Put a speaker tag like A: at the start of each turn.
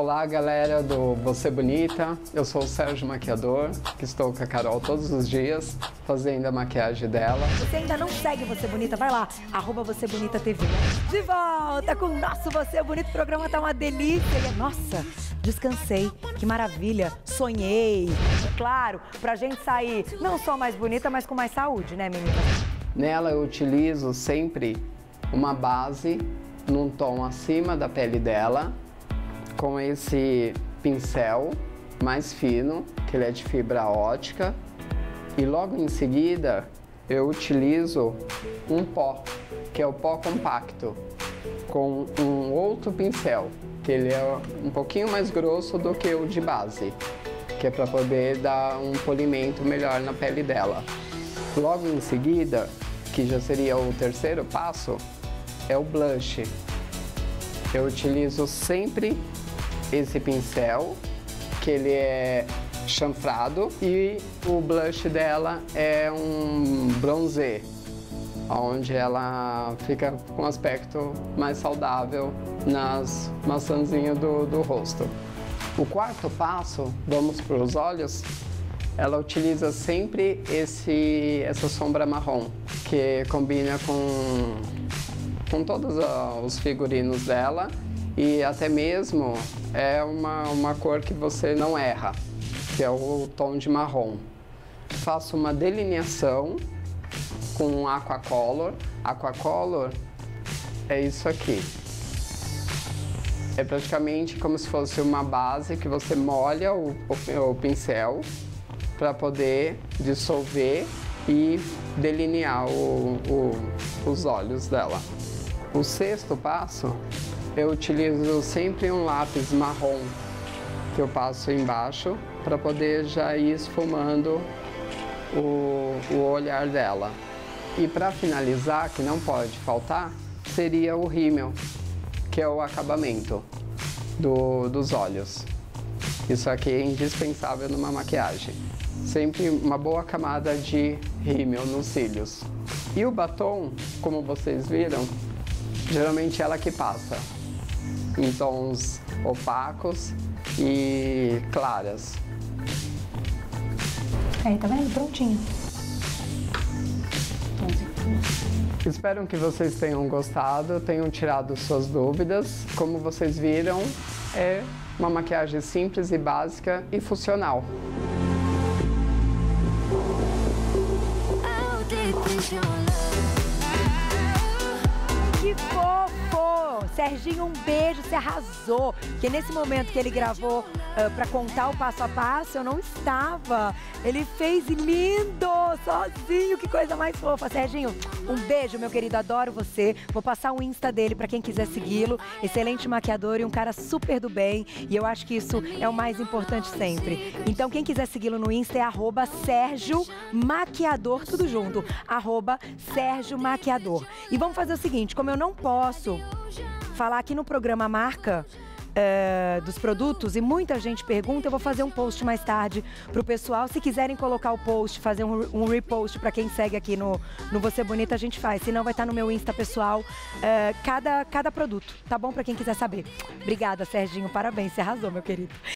A: Olá, galera do Você Bonita. Eu sou o Sérgio Maquiador, que estou com a Carol todos os dias, fazendo a maquiagem dela.
B: Você ainda não segue Você Bonita? Vai lá, @VocêBonitaTV. De volta com o nosso Você Bonito. O programa tá uma delícia. Nossa, descansei, que maravilha. Sonhei. Claro, pra gente sair não só mais bonita, mas com mais saúde, né, menina?
A: Nela eu utilizo sempre uma base num tom acima da pele dela, com esse pincel mais fino, que ele é de fibra ótica. E logo em seguida eu utilizo um pó, que é o pó compacto, com um outro pincel, que ele é um pouquinho mais grosso do que o de base, que é para poder dar um polimento melhor na pele dela. Logo em seguida, que já seria o terceiro passo, é o blush. Eu utilizo sempre esse pincel, que ele é chanfrado, e o blush dela é um bronzer, onde ela fica com um aspecto mais saudável nas maçãzinhas do rosto. O quarto passo, vamos para os olhos, ela utiliza sempre essa sombra marrom, que combina com todos os figurinos dela, e até mesmo é uma cor que você não erra, que é o tom de marrom. Faço uma delineação com aquacolor. Aquacolor é isso aqui. É praticamente como se fosse uma base que você molha o pincel para poder dissolver e delinear os olhos dela. O sexto passo, eu utilizo sempre um lápis marrom que eu passo embaixo para poder já ir esfumando o olhar dela. E para finalizar, que não pode faltar, seria o rímel, que é o acabamento dos olhos. Isso aqui é indispensável numa maquiagem. Sempre uma boa camada de rímel nos cílios. E o batom, como vocês viram, geralmente ela que passa em tons opacos e claras.
B: Aí, tá vendo? Prontinho.
A: Espero que vocês tenham gostado, tenham tirado suas dúvidas. Como vocês viram, é uma maquiagem simples e básica e funcional.
B: Que fofo! Serginho, um beijo, você arrasou. Porque nesse momento que ele gravou pra contar o passo a passo, eu não estava. Ele fez lindo, sozinho, que coisa mais fofa. Serginho, um beijo, meu querido, adoro você. Vou passar o Insta dele pra quem quiser segui-lo. Excelente maquiador e um cara super do bem. E eu acho que isso é o mais importante sempre. Então, quem quiser segui-lo no Insta é @SérgioMaquiador, tudo junto. @SérgioMaquiador. E vamos fazer o seguinte, como eu não posso falar aqui no programa marca dos produtos, e muita gente pergunta, eu vou fazer um post mais tarde pro pessoal. Se quiserem colocar o post, fazer um repost para quem segue aqui no Você Bonita, a gente faz. Senão vai estar no meu Insta pessoal cada produto, tá bom? Para quem quiser saber. Obrigada, Serginho, parabéns, você arrasou, meu querido.